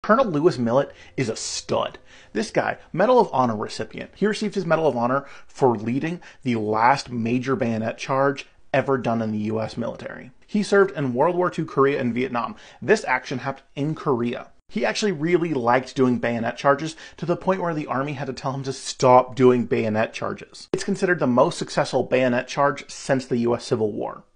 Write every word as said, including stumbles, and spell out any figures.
Colonel Lewis Millet is a stud. This guy, Medal of Honor recipient, he received his Medal of Honor for leading the last major bayonet charge ever done in the U S military. He served in World War Two, Korea, and Vietnam. This action happened in Korea. He actually really liked doing bayonet charges to the point where the army had to tell him to stop doing bayonet charges. It's considered the most successful bayonet charge since the U S Civil War.